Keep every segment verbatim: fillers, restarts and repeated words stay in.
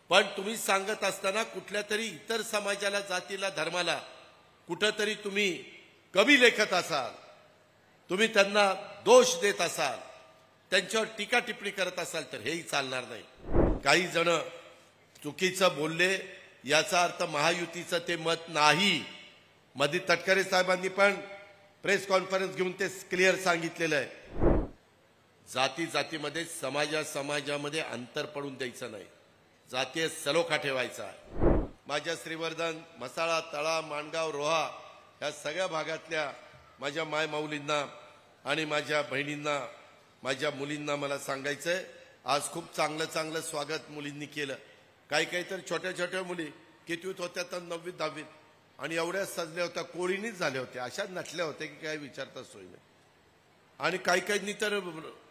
पण तुम्ही सांगत असताना कुठल्या तरी इतर समाजाला, जातीला, धर्माला कुठेतरी तुम्ही कमी लेखत असाल, तुम्ही त्यांना दोष देत असाल, त्यांच्यावर टीका टिप्पणी करत असाल तर हेही चालणार नाही। काही जण चुकीचं बोलले याचा अर्थ महायुतीचं ते मत नाही। मध्ये तटकरे साहेबांनी पण प्रेस कॉन्फरन्स घेऊन ते क्लिअर सांगितलेलं आहे। जाती जातीमध्ये, समाजा समाजामध्ये अंतर पडून द्यायचं नाही, जातीय सलोखा ठेवायचा आहे। माझ्या श्रीवर्धन, मसाळा, तळा, माणगाव, रोहा या सगळ्या भागातल्या माझ्या माय माऊलींना आणि माझ्या बहिणींना, माझ्या मुलींना मला सांगायचंय, आज खूप चांगलं चांगलं स्वागत मुलींनी केलं। काही काही तर छोट्या छोट्या मुली कितवीत होत्या तर नववीत दहावीत आणि एवढ्या सजल्या होत्या, कोळीनीच झाल्या होत्या, अशा नटल्या होत्या की काय विचारता सोय नाही। आणि काही काहींनी तर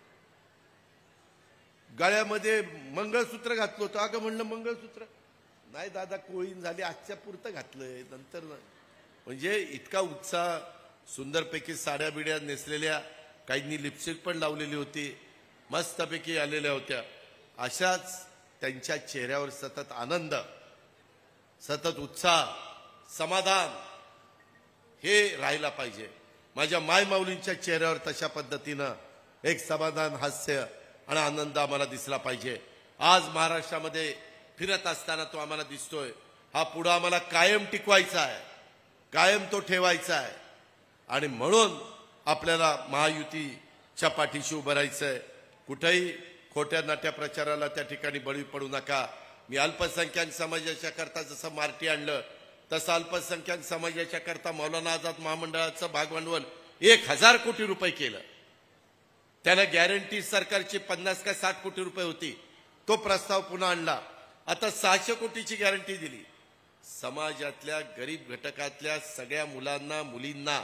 गळ्यामध्ये मंगळसूत्र घातलं होतं। अगं म्हणलं मंगळसूत्र नाही दादा, कोळीन झाली, आजच्या पुरतं घातलंय, नंतर म्हणजे इतका उत्साह, सुंदरपैकी साड्या बिड्या नेसलेल्या, काहींनी लिपस्टिक पण लावलेली होती, मस्तपैकी आलेल्या होत्या। अशाच त्यांच्या चेहऱ्यावर सतत आनंद, सतत उत्साह, समाधान हे राहायला पाहिजे। माझ्या माय माऊलींच्या चेहऱ्यावर तशा पद्धतीनं एक समाधान, हास्य आणि आनंद आम्हाला दिसला पाहिजे। आज महाराष्ट्रामध्ये फिरत असताना तो आम्हाला दिसतोय। हा पुढे आम्हाला कायम टिकवायचा आहे, कायम तो ठेवायचा आहे आणि म्हणून आपल्याला महायुतीच्या पाठीशी उभं राहायचंय। कुठेही खोट्या नाट्या प्रचाराला त्या ठिकाणी बळी पडू नका। मी अल्पसंख्याक समाजाच्या करता जसं मार्टी आणलं तसं अल्पसंख्याक समाजाच्या करता मौलाना आझाद महामंडळाचं भागभांडवल एक हजार कोटी रुपये केलं। त्याला गॅरंटी सरकारची पन्नास का साठ कोटी रुपये होती, तो प्रस्ताव पुन्हा आणला, आता सहाशे कोटीची गॅरंटी दिली। समाजातल्या गरीब घटकातल्या सगळ्या मुलांना, मुलींना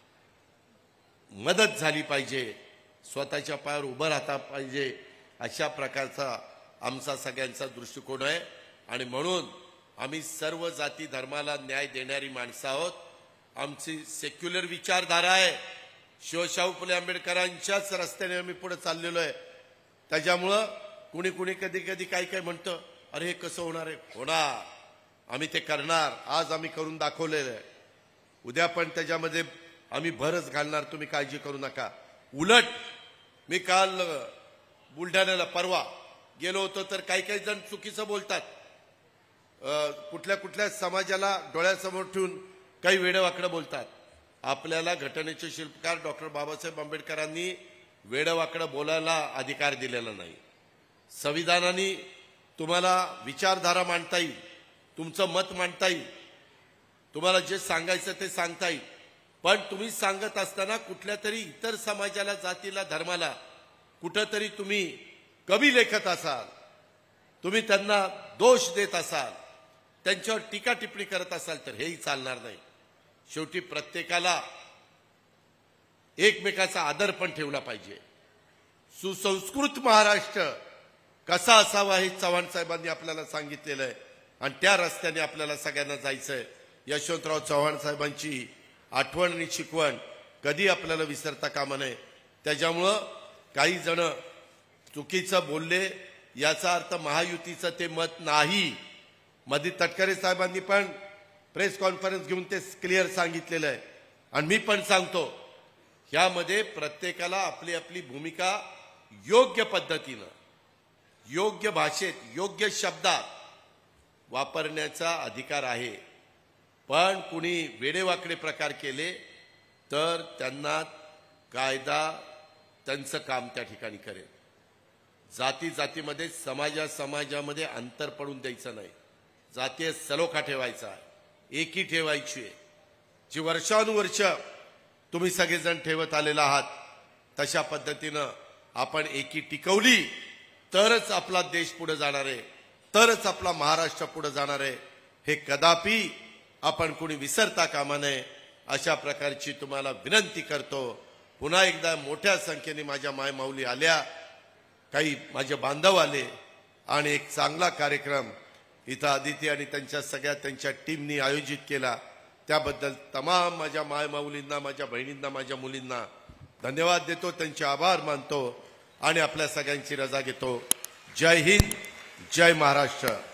मदत झाली पाहिजे, स्वतःच्या पायावर उभं राहता पाहिजे, अशा प्रकारचा आमचा सगळ्यांचा दृष्टिकोन आहे। आणि म्हणून आम्ही सर्व जाती धर्माला न्याय देणारी माणसं आहोत। आमची सेक्युलर विचारधारा आहे, शिवशाहू फुले आंबेडकरांच्याच रस्त्याने आम्ही पुढे चाललेलो आहे। त्याच्यामुळं कुणी कुणी कधी कधी काही काही म्हणतं, अरे हे कसं होणार आहे, होणार, आम्ही ते करणार। आज आम्ही करून दाखवलेलं आहे, उद्या पण त्याच्यामध्ये आम्ही भरच घालणार, तुम्ही काळजी करू नका। उलट मी काल बुलढाण्याला परवा गेलो होतो तर काही काही जण चुकीचं बोलतात, कुठल्या कुठल्या समाजाला डोळ्यासमोर ठेवून काही वेडवाकडं बोलतात। आपल्याला घटनेचे शिल्पकार डॉक्टर बाबासाहेब आंबेडकरांनी वेडवाकडं बोलायला अधिकार दिलेला नाही। संविधानाने तुम्हाला विचारधारा मांडता येईल, तुमचं मत मांडता येईल, तुम्हाला जे सांगायचं ते सांगता येईल, पण तुम्ही सांगत असताना कुठल्या तरी इतर समाजाला, जातीला, धर्माला कुठेतरी तुम्ही कमी लेखत असाल, तुम्ही त्यांना दोष देत असाल, त्यांच्यावर टीका टिप्पणी करत असाल तर हेही चालणार नाही। शेवटी प्रत्येकाला एकमेकाचा आदर पण ठेवला पाहिजे। सुसंस्कृत महाराष्ट्र कसा असावा हे चव्हाण साहेबांनी आपल्याला सांगितलेलं आहे आणि त्या रस्त्याने आपल्याला सगळ्यांना जायचंय। यशवंतराव चव्हाण साहेबांची आठवण आणि शिकवण कधी आपल्याला विसरता कामा नये। त्याच्यामुळं काही जण चुकीचं बोलले याचा अर्थ महायुतीचं ते मत नाही। मध्ये तटकरे साहेबांनी पण प्रेस कॉन्फरन्स घेऊन ते क्लिअर सांगितलेलं आहे आणि मी पण सांगतो, यामध्ये प्रत्येकाला आपली आपली भूमिका योग्य पद्धतीनं, योग्य भाषेत, योग्य शब्दात वापरण्याचा अधिकार आहे। पण कुणी वेडेवाकडे प्रकार केले तर त्यांना कायदा त्यांचं काम त्या ठिकाणी करेल। जाती जातीमध्ये, समाजा समाजामध्ये अंतर पडून द्यायचं नाही, जातीय सलोखा ठेवायचा आहे, एकी ठेवायची आहे। जी वर्षानुवर्ष तुम्ही सगळेजण ठेवत आलेला आहात तशा पद्धतीनं आपण एकी टिकवली तरच आपला देश पुढे जाणार आहे, तरच आपला महाराष्ट्र पुढे जाणार आहे। हे कदापि आपण कोणी विसरता कामा नये, अशा प्रकारची तुम्हाला विनंती करतो। पुन्हा एकदा मोठ्या संख्येने माझ्या माय माऊली आल्या, काही माझे बांधव आले आणि एक चांगला कार्यक्रम इथं आदिती आणि त्यांच्या सगळ्या त्यांच्या टीमनी आयोजित केला। त्याबद्दल तमाम माझ्या माय माऊलींना, माझ्या बहिणींना, माझ्या मुलींना धन्यवाद देतो, त्यांचे आभार मानतो आणि आपल्या सगळ्यांची रजा घेतो। जय हिंद, जय महाराष्ट्र।